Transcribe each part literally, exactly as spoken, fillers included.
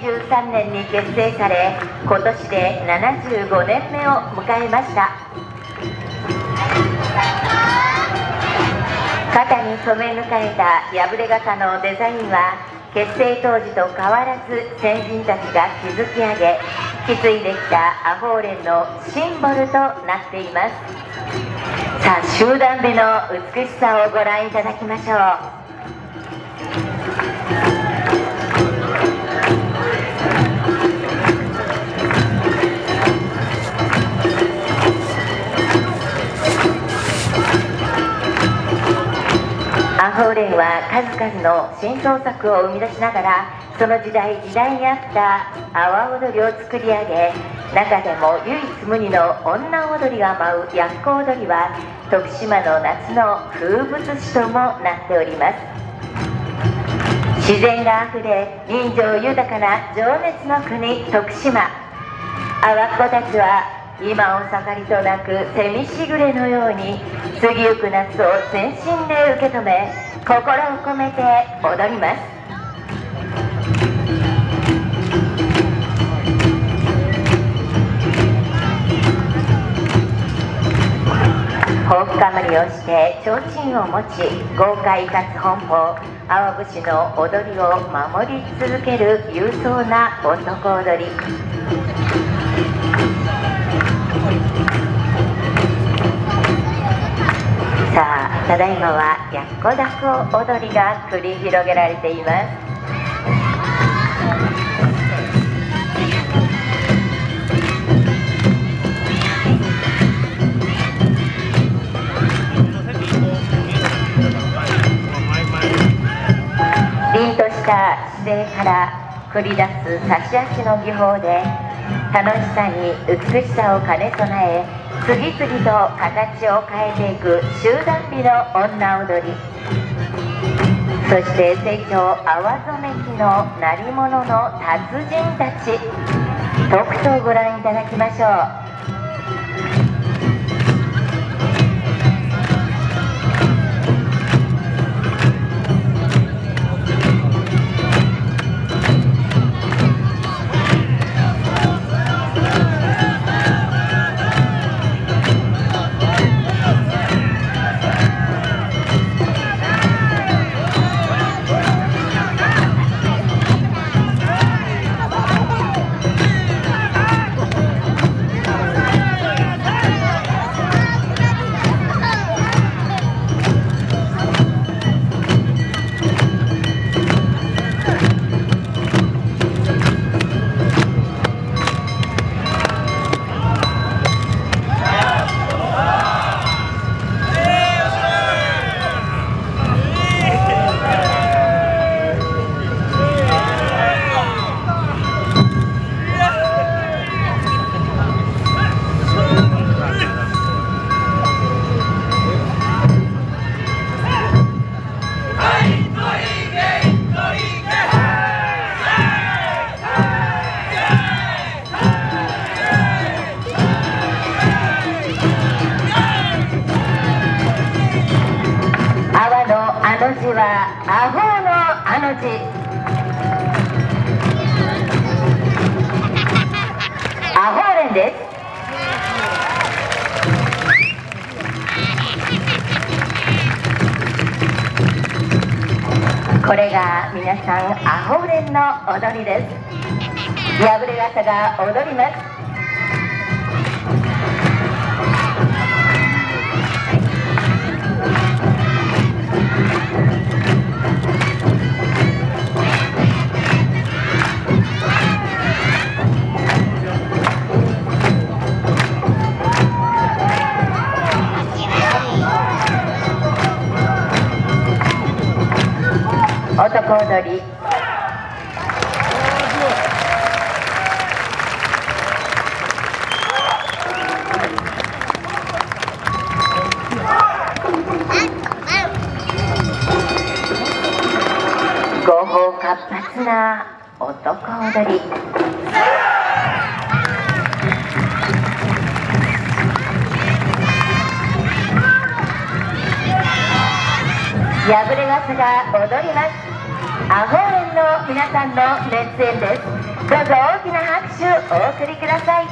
じゅうさんねんに結成され、今年でななじゅうごねんめを迎えました。肩に染め抜かれた破れ型のデザインは、結成当時と変わらず先人たちが築き上げ、引き継いできたアホーレンのシンボルとなっています。さあ、集団美の美しさをご覧いただきましょう。アホーレンは数々の新創作を生み出しながら、その時代時代に合った阿波踊りを作り上げ、中でも唯一無二の女踊りが舞うやっこ踊りは、徳島の夏の風物詩ともなっております。自然があふれ人情豊かな情熱の国徳島。阿波っ子たちは今を盛りとなく蝉しぐれのように、過ぎゆく夏を全身で受け止め、心を込めて踊ります。ほうきかぶりをして提灯を持ち、豪快かつ奔放、阿波節の踊りを守り続ける勇壮な男踊り。さあ、ただいまはやっこだこ踊りが繰り広げられています。凛とした姿勢から繰り出す差し足の技法で、楽しさに美しさを兼ね備え、次々と形を変えていく集団美の女踊り。そして成長阿波染め機の鳴り物の達人たち、とくとご覧いただきましょう。あの字はアホのあの字。アホーレンです。これが皆さんアホーレンの踊りです。破れ傘が踊ります。男踊り。合法活発な男踊り。破れ傘が踊ります。アホーレンの皆さんの熱演です。 どうぞ大きな拍手お送りください。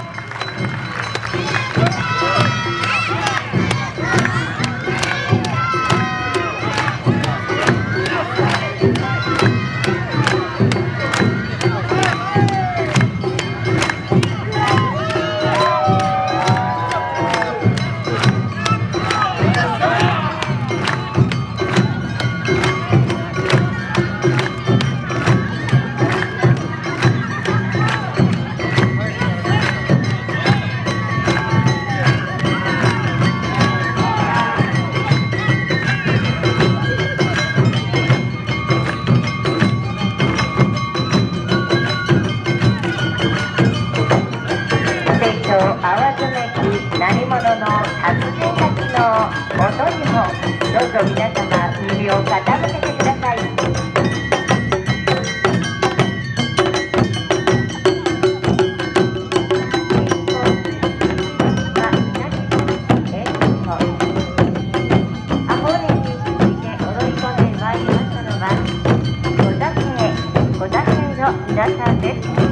何者の達人たちの音にもどうぞ皆様耳を傾けてください。阿呆根に続いて踊り込んでまいりましたのは小田家小田家の皆さんです。